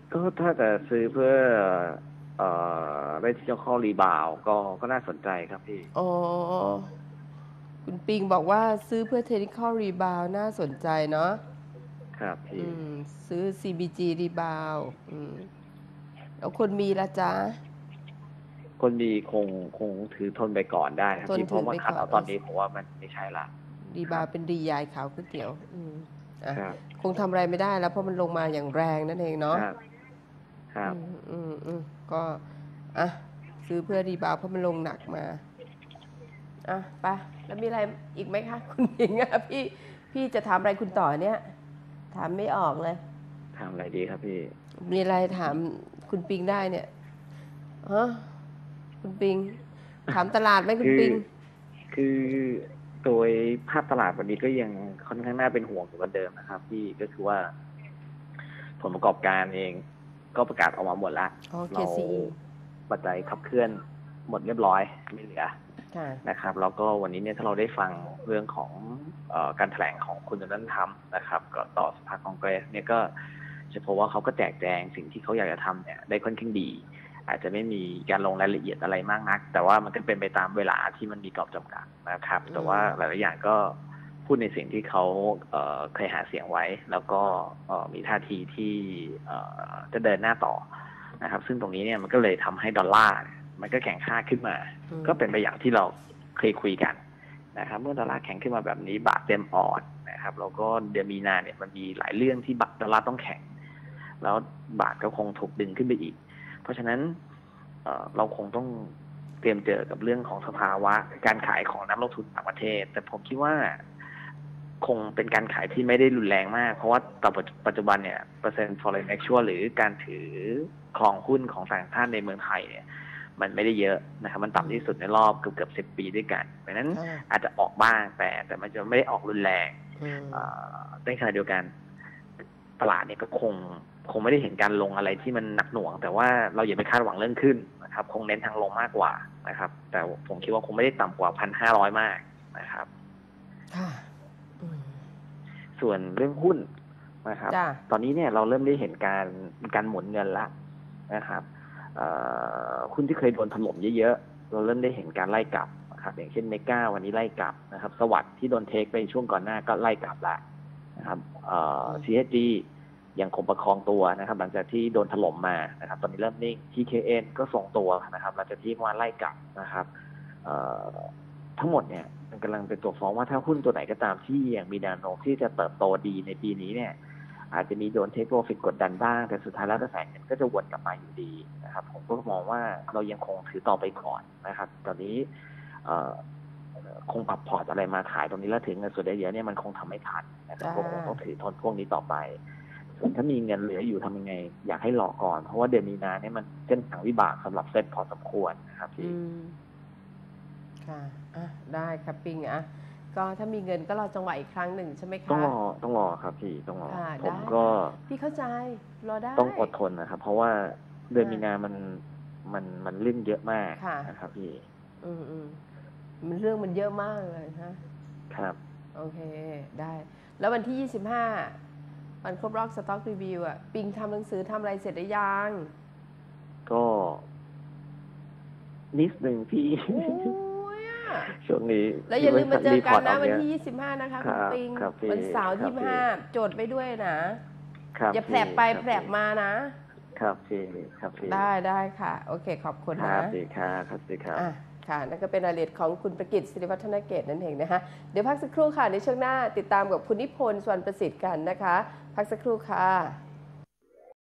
ก็ถ้าจะซื้อเพื่อเอ่ได้ที่เจ้าข้อรีบาวก็น่าสนใจครับพี่อ๋อคุณปิงบอกว่าซื้อเพื่อ technical rebound น่าสนใจเนาะครับพี่ซื้อ CBG rebound แล้วคนมีละจ๊ะคนดีคงถือทนไปก่อนได้ครับพี่เพทนถือไปราะว่าคัดก่อนโอ้เอาตอนนี้ผมว่ามันไม่ใช่ละรีครับบาวเป็นรียายขาวก๋วยเตี๋ยวอ่ะครับคงทำอะไรไม่ได้แล้วเพราะมันลงมาอย่างแรงนั่นเองเนาะครับครับอืมก็อ่ะซื้อเพื่อรีบาวเพราะมันลงหนักมาอ่ะไปแล้วมีอะไรอีกไหมคะคุณหญิงอ่ะพี่จะถามอะไรคุณต่อเนี่ยถามไม่ออกเลยทำอะไรดีครับพี่มีอะไรถามคุณปิงได้เนี่ยฮะคุณปิงถามตลาดไหมคุณคือปิงคือโดยภาพตลาดวันนี้ก็ยังค่อนข้างน่าเป็นห่วงอยู่เหมือนเดิมนะครับพี่ก็คือว่าผลประกอบการเองก็ประกาศออกมาหมดแล้วอ๋อเรา KCE ปัจจัยขับเคลื่อนหมดเรียบร้อยไม่เหลือค่ะนะครับแล้วก็วันนี้เนี่ยถ้าเราได้ฟังเรื่องของการแถลงของคุณโดนัลด์ทรัมป์นะครับก็ต่อสภาคองเกรสเนี่ยก็จะพบว่าเขาก็แจกแจงสิ่งที่เขาอยากจะทำเนี่ยได้ค่อนข้างดีอาจจะไม่มีการลงรายละเอียดอะไรมากนักแต่ว่ามันก็เป็นไปตามเวลาที่มันมีกรอบจำกัดนะครับแต่ว่าหลายๆอย่างก็พูดในสิ่งที่เขาเคยหาเสียงไว้แล้วก็มีท่าทีที่จะเดินหน้าต่อนะครับซึ่งตรงนี้เนี่ยมันก็เลยทำให้ดอลลาร์มันก็แข็งค่าขึ้นมาก็เป็นไปอย่างที่เราเคยคุยกันนะครับเมื่อดอลลาร์แข็งขึ้นมาแบบนี้บาทเต็มอ่อนนะครับแล้วก็เดือนมีนาเนี่ยมันมีหลายเรื่องที่บาทดอลลาร์ต้องแข็งแล้วบาทก็คงถูกดึงขึ้นไปอีกเพราะฉะนั้นเราคงต้องเตรียมเจอกับเรื่องของสภาวะการขายของนักลงทุนต่างประเทศแต่ผมคิดว่าคงเป็นการขายที่ไม่ได้รุนแรงมากเพราะว่าต่อปัจจุบันเนี่ยเปอร์เซ็นต์ foreign exchange หรือการถือครองหุ้นของต่างชาติในเมืองไทยเนี่ยมันไม่ได้เยอะนะครับมันต่ำที่สุดในรอบเกือบ10 ปีด้วยกันเพราะนั้นอาจจะออกบ้างแต่มันจะไม่ได้ออกรุนแรงในขณะเดียวกันตลาดเนี่ยก็คงไม่ได้เห็นการลงอะไรที่มันหนักหน่วงแต่ว่าเราอย่าไปคาดหวังเรื่องขึ้นนะครับคงเน้นทางลงมากกว่านะครับแต่ผมคิดว่าคงไม่ได้ต่ำกว่า1,500มากนะครับส่วนเรื่องหุ้นนะครับตอนนี้เนี่ยเราเริ่มได้เห็นการหมุนเงินละนะครับหุ้นที่เคยโดนถล่มเยอะๆเราเริ่มได้เห็นการไล่กลับนะครับอย่างเช่นเมกาวันนี้ไล่กลับนะครับสวัสด์ที่โดนเทคไปช่วงก่อนหน้าก็ไล่กลับละนะครับCHG ยังคงประคองตัวนะครับหลังจากที่โดนถล่มมานะครับตอนนี้เริ่มนิ่ง TKN ก็ส่งตัวนะครับหลังจากที่มาไล่กลับนะครับทั้งหมดเนี่ยมันกำลังเป็นตัวฟ้องว่าถ้าหุ้นตัวไหนก็ตามที่ยังมีแนวโน้มที่จะเติบโตดีในปีนี้เนี่ยอาจจะมีโดนเทคโปรฟิตกดดันบ้างแต่สุดท้ายแล้วกระแสเงินก็จะวนกลับมาอยู่ดีนะครับผมก็มองว่าเรายังคงถือต่อไปก่อนนะครับตอนนี้คงปรับพอร์ตอะไรมาขายตรงนี้แล้วถึงเงินส่วนเยอะเนี่ยมันคงทำไม่ทันนะครับก็คงต้องถือทนพวกนี้ต่อไปส่วนถ้ามีเงินเหลืออยู่ทำยังไงอยากให้รอก่อนเพราะว่าเดือนมีนาเนี่ยมันเส้นทางวิบากสำหรับเซ็ตพอสมควรนะครับพี่ค่ะได้ครับปิงก็ถ้ามีเงินก็รอจังหวะอีกครั้งหนึ่งใช่ไหมคะต้องรอครับพี่ต้องรอผมได้ก็พี่เข้าใจรอได้ต้องอดทนนะครับเพราะว่าเดือนมีนามันเรื่องเยอะมากนะครับพี่มันเรื่องมันเยอะมากเลยฮะครับโอเคได้แล้ววันที่25วันครบรอบสต็อกรีวิวปิงทำหนังสือทำอะไรเสร็จหรือยังก็นิดหนึ่งพี่ช่วงนี้แล้วอย่าลืมมาเจอกันนะวันที่25นะคะคุณปิงวันเสาร์ที่25โจทย์ไปด้วยนะอย่าแผลบไปแผลบมานะครับพี่ครับพี่ได้ค่ะโอเคขอบคุณนะครับดีครับครับดีครับค่ะนั่นก็เป็นรายละเอียดของคุณประกิต ศิริวัฒนเกตนั่นเองนะคะเดี๋ยวพักสักครู่ค่ะในช่วงหน้าติดตามกับคุณนิพนธ์ สวรรณประสิทธิ์กันนะคะพักสักครู่ค่ะ